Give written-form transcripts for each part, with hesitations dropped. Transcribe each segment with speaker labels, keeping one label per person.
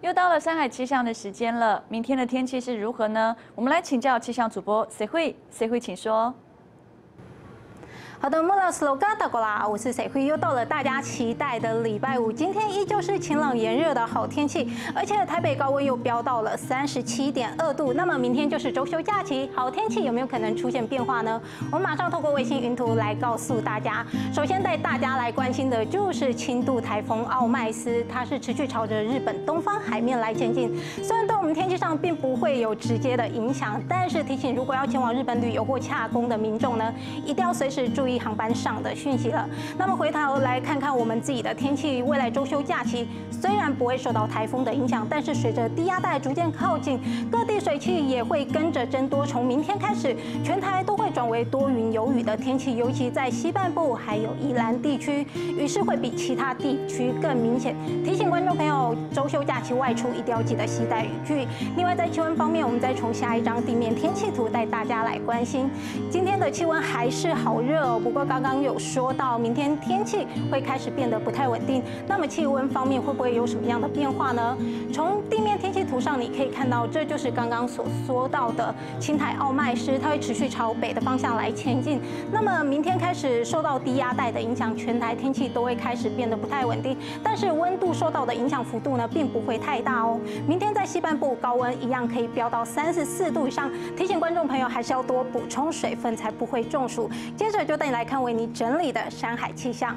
Speaker 1: 又到了山海气象的时间了，明天的天气是如何呢？我们来请教气象主播谁会，请说。
Speaker 2: 好的，莫拉斯罗嘎达过啦，我是谁会又到了大家期待的礼拜五，今天依旧是晴朗炎热的好天气，而且台北高温又飙到了37.2度。那么明天就是周休假期，好天气有没有可能出现变化呢？我们马上透过卫星云图来告诉大家。首先带大家来关心的就是轻度台风奥麦斯，它是持续朝着日本东方海面来前进。虽然对我们天气上并不会有直接的影响，但是提醒如果要前往日本旅游或洽公的民众呢，一定要随时注意航班上的讯息了。那么回头来看看我们自己的天气，未来周休假期虽然不会受到台风的影响，但是随着低压带逐渐靠近，各地水汽也会跟着增多。从明天开始，全台都会转为多云有雨的天气，尤其在西半部还有宜兰地区，雨势会比其他地区更明显。提醒观众朋友，周休假期外出一定要记得携带雨具。另外在气温方面，我们再从下一张地面天气图带大家来关心。今天的气温还是好热哦，不过刚刚有说到，明天天气会开始变得不太稳定。那么气温方面会不会有什么样的变化呢？从地面天气图上你可以看到，这就是刚刚所说到的轻台奥麦斯，它会持续朝北的方向来前进。那么明天开始受到低压带的影响，全台天气都会开始变得不太稳定，但是温度受到的影响幅度呢，并不会太大哦。明天在西半部高温一样可以飙到34度以上，提醒观众朋友还是要多补充水分，才不会中暑。接着就带你来看为你整理的山海气象。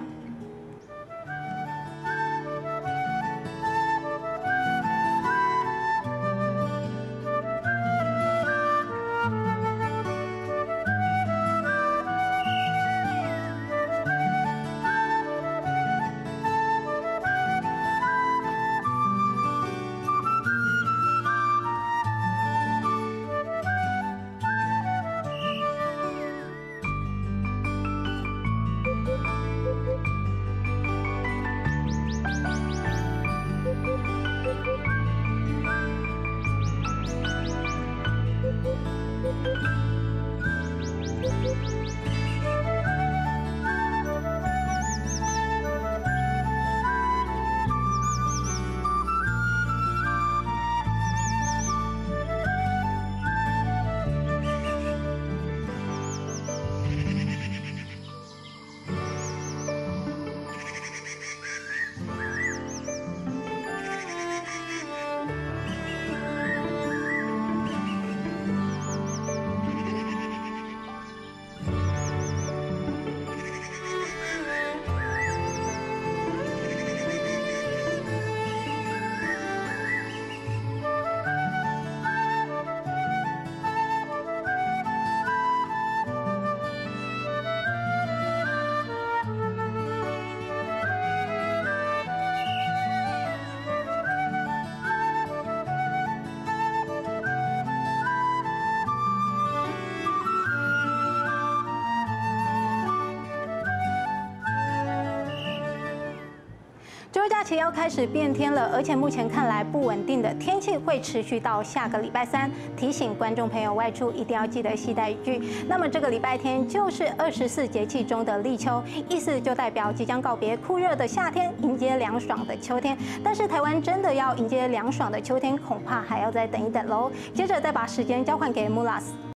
Speaker 2: 周休假期要开始变天了，而且目前看来不稳定的天气会持续到下个礼拜三。提醒观众朋友外出一定要记得携带雨具。那么这个礼拜天就是24节气中的立秋，意思就代表即将告别酷热的夏天，迎接凉爽的秋天。但是台湾真的要迎接凉爽的秋天，恐怕还要再等一等喽。接着再把时间交还给穆拉斯。